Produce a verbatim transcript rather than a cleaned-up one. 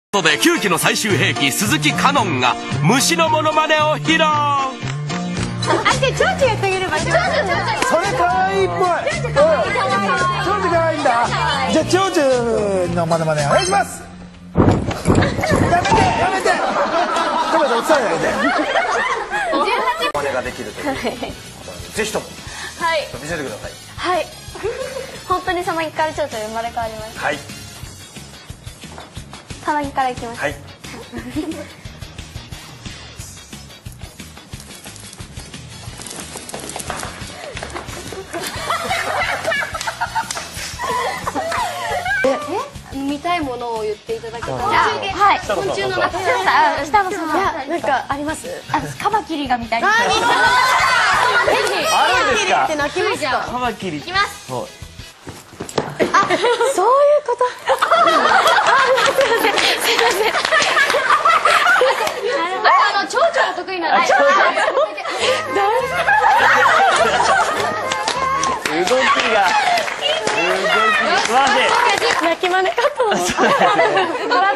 とできゅうきの最終兵器鈴木香音が虫のモノマネを披露。あって蝶々やってあげれば。それ可愛いっぽい。蝶々可愛いんだ。じゃあ蝶々のモノマネお願いします。やめてやめて。トマト落とさないで。モノマネができるという。ぜひとも。 はい。 見せてください。 はい。本当にさなぎから蝶々生まれ変わりました。 はい。 さなぎからいきます。 はい。 見たいものを言っていただけたら。 はい。 昆虫の中で。 下のさん。 なんかあります？ あ、カマキリが見たい。 あるんですか。 って泣きますか？ カマキリ。 いきます。 あ、そういうこと。すいません。あの蝶々が得意なんで。 動きが。動き。素晴らしい。 泣き真似かと思った。